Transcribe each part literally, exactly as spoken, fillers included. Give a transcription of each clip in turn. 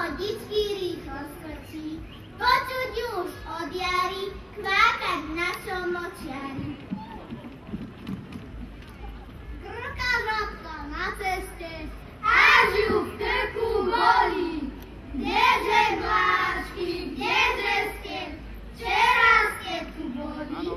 vodičky rýchlo skočí, počuť už od jary kvákať v našom močiari. Krká žabka na ceste, až ju v krku bolí. Kdeže vláčky, kdeže ste, včera ste tu boli.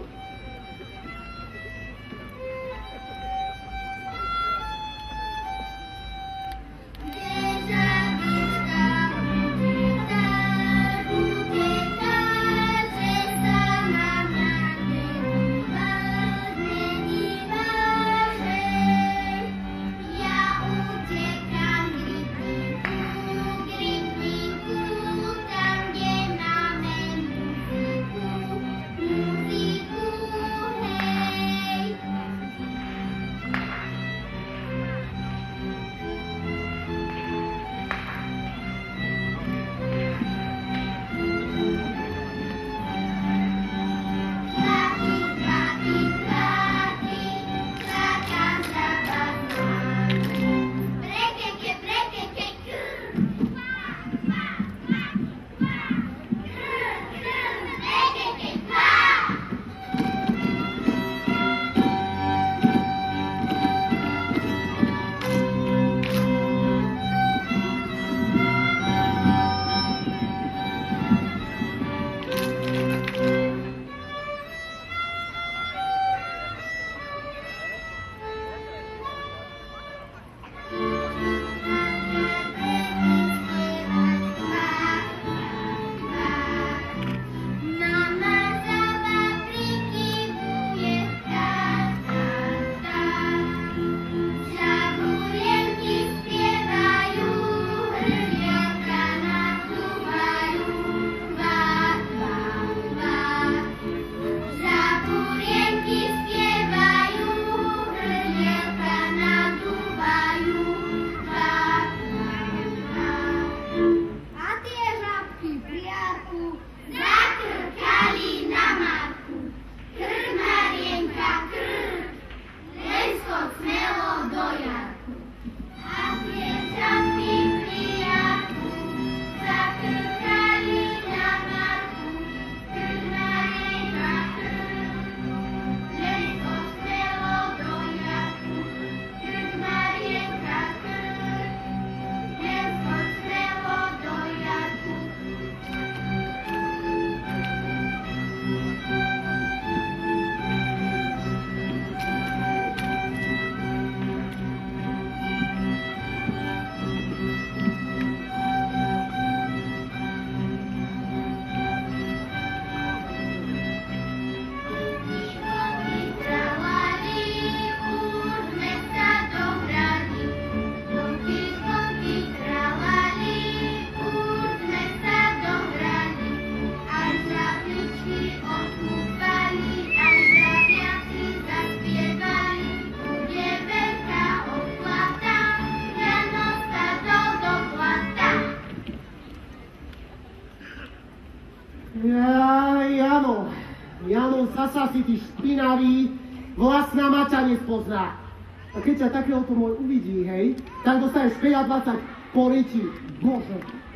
Zasa si ty špinavý, vlastná mača nespozná. A keď ťa takéhoto môj uvidí, hej, tak dostaneš päťdesiat po ryti. Bože.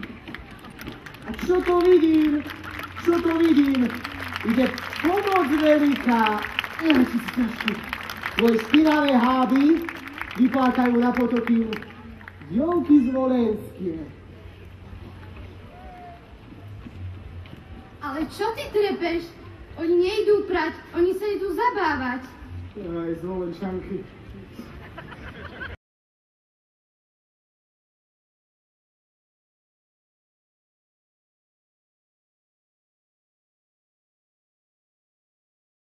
A čo to vidím? Čo to vidím? Ide pomoc veľká. Ech, ty si ťažký. Tvoje špinavé háby vyplákajú na potoky dievky zvolenské. Ale čo ty trepeš? Oni nejdú prať, oni sa idú zabávať. Aj zvolenčanky.